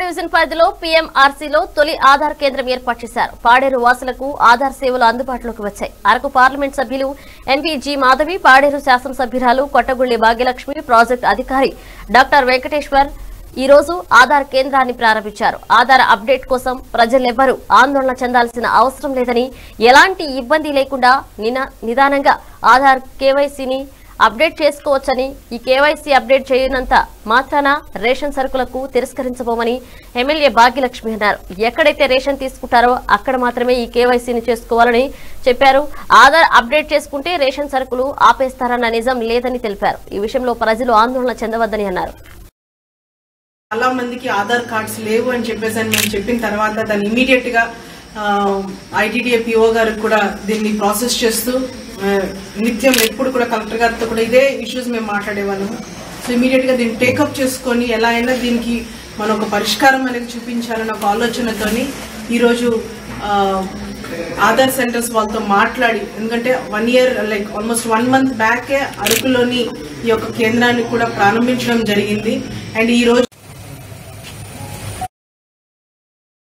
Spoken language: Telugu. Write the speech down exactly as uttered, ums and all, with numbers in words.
డివిజన్ పరిధిలో పీఎంఆర్సీలో తొలి ఆధార్ కేంద్రం ఏర్పాటు చేశారు. పాడేరు వాసులకు ఆధార్ సేవలు అందుబాటులోకి వచ్చాయి. అరకు పార్లమెంట్ సభ్యులు ఎన్వీజీ మాధవి, పాడేరు శాసనసభ్యురాలు కొట్టగుళ్లి భాగ్యలక్ష్మి, ప్రాజెక్టు అధికారి డాక్టర్ వెంకటేశ్వర్ ఈ రోజు ఆధార్ కేంద్రాన్ని ప్రారంభించారు. ఆధార్ అప్డేట్ కోసం ప్రజలెవ్వరూ ఆందోళన చెందాల్సిన అవసరం లేదని, ఎలాంటి ఇబ్బంది లేకుండా నిదానంగా ఆధార్ కేవైసీని అప్డేట్ చేసుకోవచ్చని, ఈ కేవైసీ అప్డేట్ చేయనంత మాత్రాన రేషన్ సరుకులకు తిరస్కరించబోమని ఎమ్మెల్యే భాగ్యలక్ష్మి అన్నారు. ఎక్కడైతే రేషన్ తీసుకుంటారో అక్కడ మాత్రమే ఈ కేవైసీని చేసుకోవాలని చెప్పారు. ఆధార్ అప్డేట్ చేసుకుంటే రేషన్ సరుకులు ఆపేస్తారన్న నిజం లేదని తెలిపారు. ఈ విషయంలో ప్రజలు ఆందోళన చెందవద్దని అన్నారు. చాలా మందికి ఆధార్ కార్డ్స్ లేవు అని చెప్పేసి అని మేము చెప్పిన తర్వాత దాన్ని ఇమీడియట్ గా ఐటీడీఏ పిఓ గారికి కూడా దీన్ని ప్రాసెస్ చేస్తూ నిత్యం ఎప్పుడు కూడా కలెక్టర్ గారితో కూడా ఇదే ఇష్యూస్ మేము మాట్లాడేవాళ్ళము. సో ఇమీడియట్ గా దీన్ని టేకప్ చేసుకొని ఎలా అయినా దీనికి మనం ఒక పరిష్కారం అనేది చూపించాలన్న ఒక ఆలోచనతోని ఈరోజు ఆధార్ సెంటర్స్ వాళ్ళతో మాట్లాడి, ఎందుకంటే one year like almost one month బ్యాకే అరకులోని ఈ యొక్క కేంద్రాన్ని కూడా ప్రారంభించడం జరిగింది. అండ్ ఈ రోజు